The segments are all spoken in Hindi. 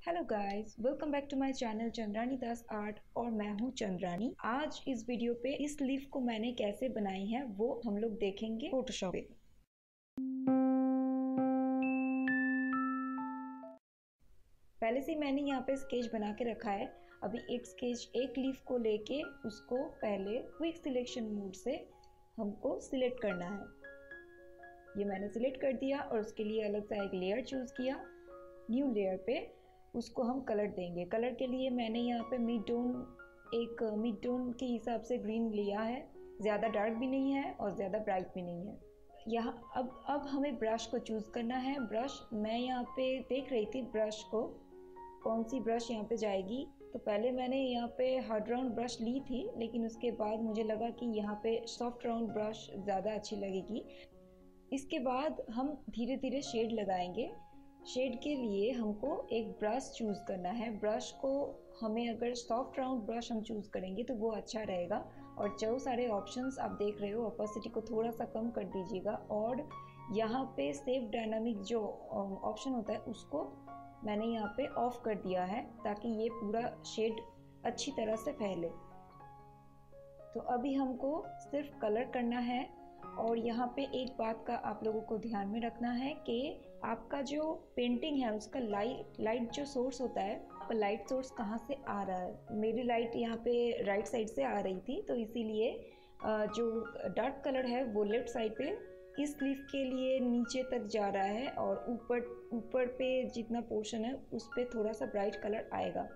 Hello guys, welcome back to my channel Chandrani Das art और मैं हूं चंद्रानी। आज इस वीडियो पे इस लीफ को मैंने कैसे बनाई है वो हम लोग देखेंगे फोटोशॉप पे। पहले से मैंने यहाँ पे स्केच बना के रखा है। अभी एक लीफ को लेके उसको पहले क्विक सिलेक्शन मोड से हमको सिलेक्ट करना है। ये मैंने सिलेक्ट कर दिया और उसके लिए अलग सा एक लेयर चूज किया। न्यू लेयर पे उसको हम कलर देंगे। कलर के लिए मैंने यहाँ पे मिड टोन के हिसाब से ग्रीन लिया है। ज़्यादा डार्क भी नहीं है और ज़्यादा ब्राइट भी नहीं है। यहाँ अब हमें ब्रश को चूज़ करना है। ब्रश मैं यहाँ पे देख रही थी ब्रश को, कौन सी ब्रश यहाँ पे जाएगी। तो पहले मैंने यहाँ पे हार्ड राउंड ब्रश ली थी, लेकिन उसके बाद मुझे लगा कि यहाँ पे सॉफ्ट राउंड ब्रश ज़्यादा अच्छी लगेगी। इसके बाद हम धीरे धीरे शेड लगाएंगे। शेड के लिए हमको एक ब्रश चूज़ करना है। ब्रश को हमें अगर सॉफ्ट राउंड ब्रश हम चूज़ करेंगे तो वो अच्छा रहेगा। और जो सारे ऑप्शंस आप देख रहे हो, ओपेसिटी को थोड़ा सा कम कर दीजिएगा। और यहाँ पे सेव डायनामिक जो ऑप्शन होता है उसको मैंने यहाँ पे ऑफ कर दिया है, ताकि ये पूरा शेड अच्छी तरह से फैले। तो अभी हमको सिर्फ कलर करना है। और यहाँ पे एक बात का आप लोगों को ध्यान में रखना है कि आपका जो पेंटिंग है उसका लाइट जो सोर्स होता है, लाइट सोर्स कहाँ से आ रहा है। मेरी लाइट यहाँ पे राइट साइड से आ रही थी, तो इसीलिए जो डार्क कलर है वो लेफ्ट साइड पे इस लीफ के लिए नीचे तक जा रहा है, और ऊपर पे जितना पोर्शन है उस पे थोड़ा सा ब्राइट कलर आएगा।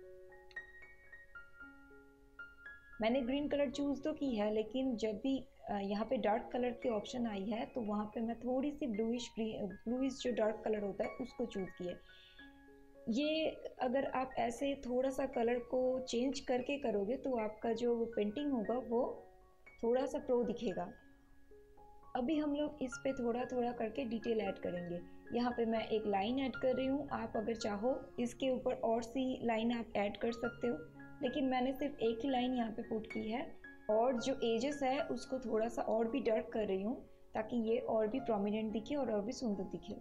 मैंने ग्रीन कलर चूज़ तो की है, लेकिन जब भी यहाँ पे डार्क कलर की ऑप्शन आई है तो वहाँ पे मैं थोड़ी सी ब्लूइश जो डार्क कलर होता है उसको चूज़ किया। ये अगर आप ऐसे थोड़ा सा कलर को चेंज करके करोगे तो आपका जो पेंटिंग होगा वो थोड़ा सा प्रो दिखेगा। अभी हम लोग इस पे थोड़ा थोड़ा करके डिटेल ऐड करेंगे। यहाँ पे मैं एक लाइन ऐड कर रही हूँ। आप अगर चाहो इसके ऊपर और सी लाइन आप ऐड कर सकते हो, लेकिन मैंने सिर्फ एक ही लाइन यहाँ पे पुट की है। और जो एजेस है उसको थोड़ा सा और भी डार्क कर रही हूँ, ताकि ये और भी प्रोमिनेंट दिखे और भी सुंदर दिखे।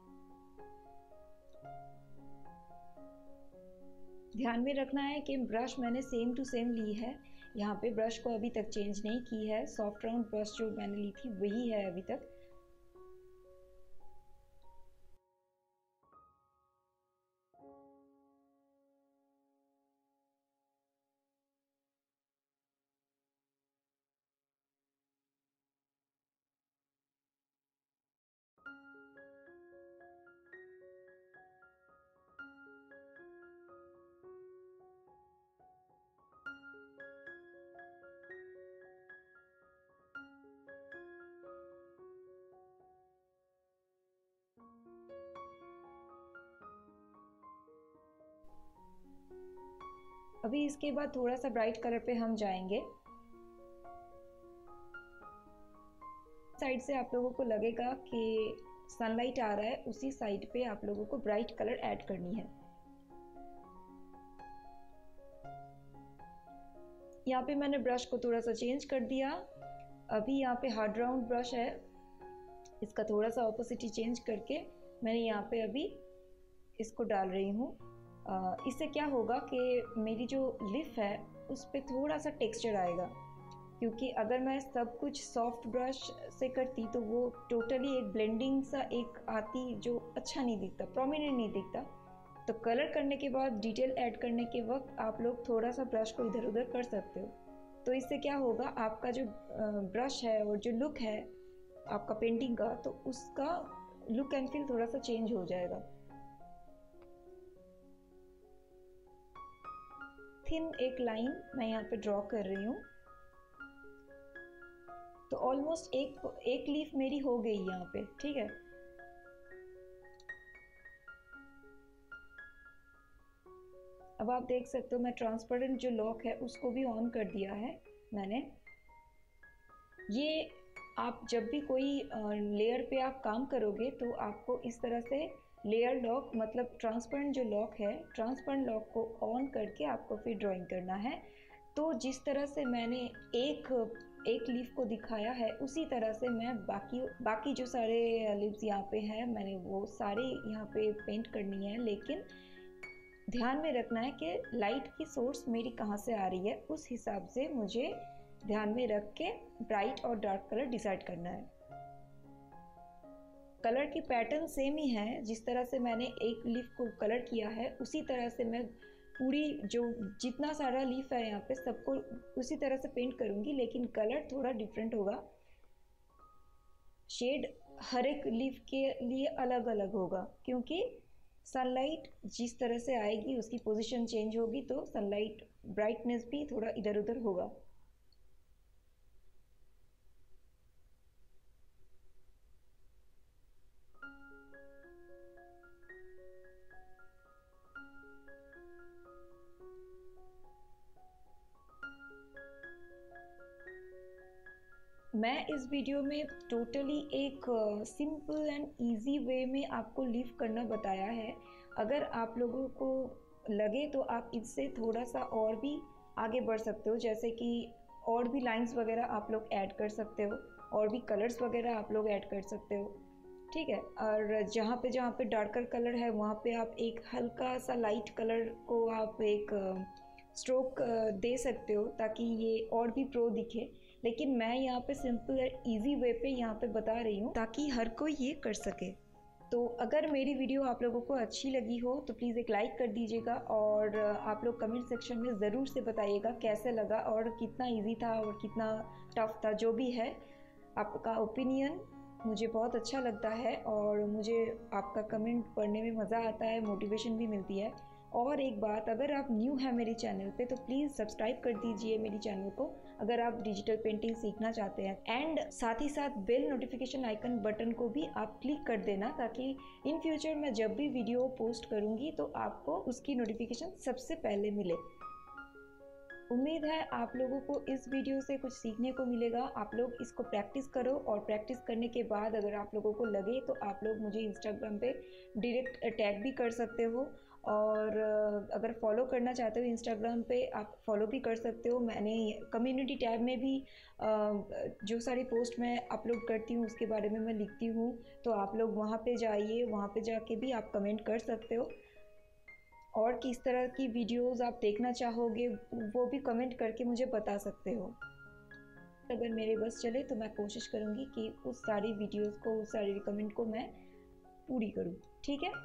ध्यान में रखना है कि ब्रश मैंने सेम टू सेम ली है। यहाँ पे ब्रश को अभी तक चेंज नहीं की है। सॉफ्ट राउंड ब्रश जो मैंने ली थी वही है अभी तक। अभी इसके बाद थोड़ा सा ब्राइट कलर पे हम जाएंगे। साइड से आप लोगों को लगेगा कि सनलाइट आ रहा है, उसी साइड पे आप लोगों को ब्राइट कलर ऐड करनी है। यहाँ पे मैंने ब्रश को थोड़ा सा चेंज कर दिया। अभी यहाँ पे हार्ड राउंड ब्रश है, इसका थोड़ा सा ऑपोसिटी चेंज करके मैंने यहाँ पे अभी इसको डाल रही हूँ। इससे क्या होगा कि मेरी जो लिफ है उस पर थोड़ा सा टेक्सचर आएगा, क्योंकि अगर मैं सब कुछ सॉफ्ट ब्रश से करती तो वो टोटली एक ब्लेंडिंग सा एक आती, जो अच्छा नहीं दिखता, प्रोमिनेंट नहीं दिखता। तो कलर करने के बाद डिटेल ऐड करने के वक्त आप लोग थोड़ा सा ब्रश को इधर उधर कर सकते हो। तो इससे क्या होगा, आपका जो ब्रश है और जो लुक है आपका पेंटिंग का, तो उसका लुक एंड फील थोड़ा सा चेंज हो जाएगा। थिन एक लाइन मैं यहाँ पे ड्रॉ कर रही हूँ। तो ऑलमोस्ट एक लीफ मेरी हो गई यहाँ पे, ठीक है। अब आप देख सकते हो मैं ट्रांसपेरेंट जो लॉक है उसको भी ऑन कर दिया है मैंने। ये आप जब भी कोई लेयर पे आप काम करोगे तो आपको इस तरह से लेयर लॉक, मतलब ट्रांसपेरेंट जो लॉक है, ट्रांसपेरेंट लॉक को ऑन करके आपको फिर ड्राइंग करना है। तो जिस तरह से मैंने एक लीफ को दिखाया है उसी तरह से मैं बाकी जो सारे लीव्स यहाँ पे हैं मैंने वो सारे यहाँ पे पेंट करनी है। लेकिन ध्यान में रखना है कि लाइट की सोर्स मेरी कहाँ से आ रही है, उस हिसाब से मुझे ध्यान में रख के ब्राइट और डार्क कलर डिसाइड करना है। कलर की पैटर्न सेम ही है, जिस तरह से मैंने एक लीफ को कलर किया है उसी तरह से मैं पूरी जो जितना सारा लीफ है यहाँ पे सबको उसी तरह से पेंट करूँगी, लेकिन कलर थोड़ा डिफरेंट होगा। शेड हर एक लीफ के लिए अलग अलग होगा, क्योंकि सनलाइट जिस तरह से आएगी उसकी पोजीशन चेंज होगी, तो सनलाइट ब्राइटनेस भी थोड़ा इधर उधर होगा। मैं इस वीडियो में टोटली एक सिंपल एंड इजी वे में आपको लीव करना बताया है। अगर आप लोगों को लगे तो आप इससे थोड़ा सा और भी आगे बढ़ सकते हो, जैसे कि और भी लाइंस वगैरह आप लोग ऐड कर सकते हो, और भी कलर्स वगैरह आप लोग ऐड कर सकते हो, ठीक है। और जहाँ पे डार्कर कलर है वहाँ पे आप एक हल्का सा लाइट कलर को आप एक स्ट्रोक दे सकते हो, ताकि ये और भी प्रो दिखे। लेकिन मैं यहाँ पे सिंपल एंड ईजी वे पे यहाँ पे बता रही हूँ ताकि हर कोई ये कर सके। तो अगर मेरी वीडियो आप लोगों को अच्छी लगी हो तो प्लीज़ एक लाइक कर दीजिएगा, और आप लोग कमेंट सेक्शन में ज़रूर से बताइएगा कैसे लगा और कितना इजी था और कितना टफ था। जो भी है आपका ओपिनियन मुझे बहुत अच्छा लगता है, और मुझे आपका कमेंट पढ़ने में मज़ा आता है, मोटिवेशन भी मिलती है। और एक बात, अगर आप न्यू हैं मेरे चैनल पे तो प्लीज़ सब्सक्राइब कर दीजिए मेरी चैनल को, अगर आप डिजिटल पेंटिंग सीखना चाहते हैं। एंड साथ ही साथ बेल नोटिफिकेशन आइकन बटन को भी आप क्लिक कर देना, ताकि इन फ्यूचर मैं जब भी वीडियो पोस्ट करूँगी तो आपको उसकी नोटिफिकेशन सबसे पहले मिले। उम्मीद है आप लोगों को इस वीडियो से कुछ सीखने को मिलेगा। आप लोग इसको प्रैक्टिस करो, और प्रैक्टिस करने के बाद अगर आप लोगों को लगे तो आप लोग मुझे इंस्टाग्राम पे डायरेक्ट टैग भी कर सकते हो, और अगर फॉलो करना चाहते हो इंस्टाग्राम पे आप फॉलो भी कर सकते हो। मैंने कम्युनिटी टैब में भी जो सारी पोस्ट मैं अपलोड करती हूँ उसके बारे में मैं लिखती हूँ, तो आप लोग वहाँ पे जाइए, वहाँ पे जाके भी आप कमेंट कर सकते हो, और किस तरह की वीडियोस आप देखना चाहोगे वो भी कमेंट करके मुझे बता सकते हो। अगर मेरे बस चले तो मैं कोशिश करूँगी कि उस सारी वीडियोस को, उस सारी रिकमेंड को मैं पूरी करूँ, ठीक है।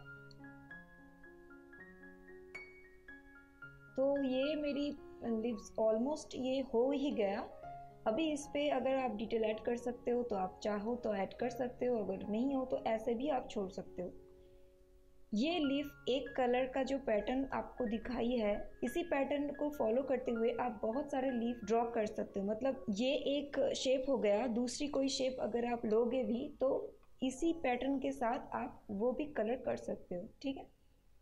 तो ये मेरी लिप्स ऑलमोस्ट ये हो ही गया। अभी इस पे अगर आप डिटेल ऐड कर सकते हो तो आप चाहो तो ऐड कर सकते हो, अगर नहीं हो तो ऐसे भी आप छोड़ सकते हो। ये लीफ एक कलर का जो पैटर्न आपको दिखाई है, इसी पैटर्न को फॉलो करते हुए आप बहुत सारे लीफ ड्रॉ कर सकते हो। मतलब ये एक शेप हो गया, दूसरी कोई शेप अगर आप लोगे भी तो इसी पैटर्न के साथ आप वो भी कलर कर सकते हो, ठीक है।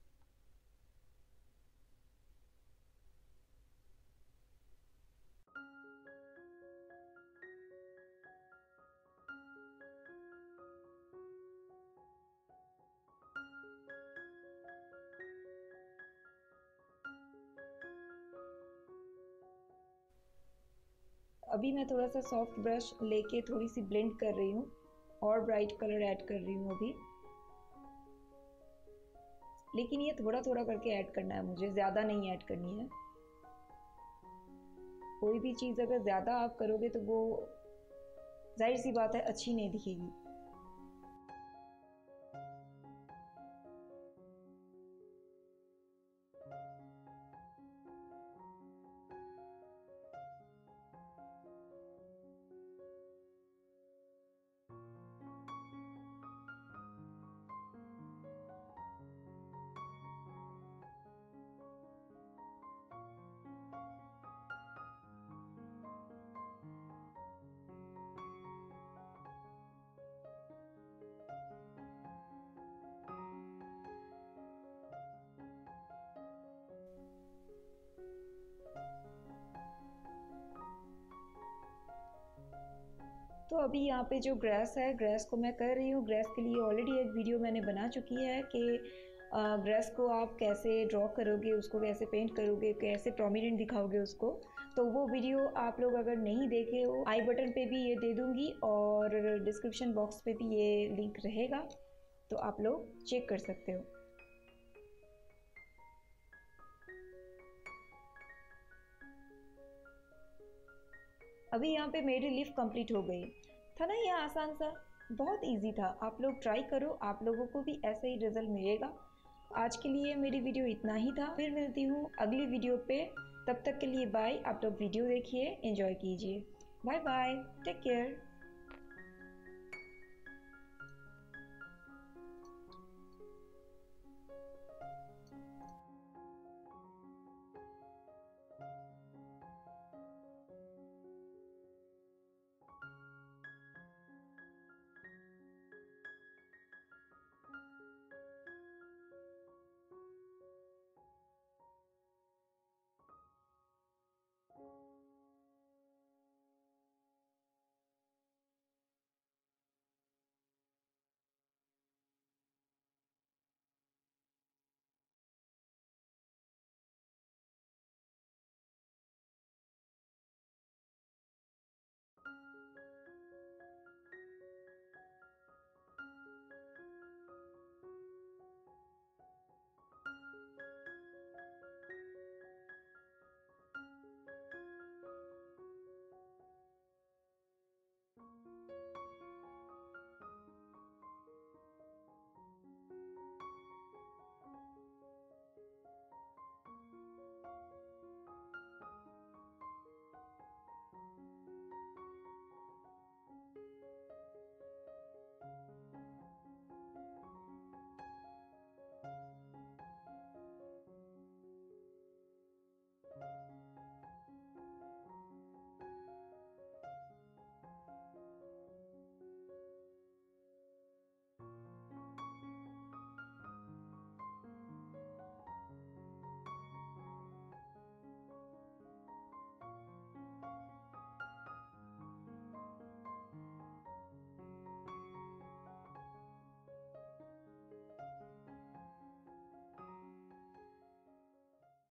अभी मैं थोड़ा सा सॉफ्ट ब्रश लेके थोड़ी सी ब्लेंड कर रही हूँ, और ब्राइट कलर ऐड कर रही हूँ अभी। लेकिन ये थोड़ा थोड़ा करके ऐड करना है, मुझे ज़्यादा नहीं ऐड करनी है। कोई भी चीज़ अगर ज़्यादा आप करोगे तो वो जाहिर सी बात है अच्छी नहीं दिखेगी। तो अभी यहाँ पे जो ग्रास है, ग्रास को मैं कर रही हूँ। ग्रास के लिए ऑलरेडी एक वीडियो मैंने बना चुकी है कि ग्रास को आप कैसे ड्रॉ करोगे, उसको कैसे पेंट करोगे, कैसे प्रोमिनेंट दिखाओगे उसको। तो वो वीडियो आप लोग अगर नहीं देखे हो, आई बटन पे भी ये दे दूँगी, और डिस्क्रिप्शन बॉक्स पे भी ये लिंक रहेगा, तो आप लोग चेक कर सकते हो। अभी यहाँ पे मेरी लीफ कंप्लीट हो गई। था ना ये आसान सा, बहुत इजी था। आप लोग ट्राई करो, आप लोगों को भी ऐसा ही रिजल्ट मिलेगा। आज के लिए मेरी वीडियो इतना ही था, फिर मिलती हूँ अगली वीडियो पे। तब तक के लिए बाय। आप लोग वीडियो देखिए, एंजॉय कीजिए। Bye bye, take care.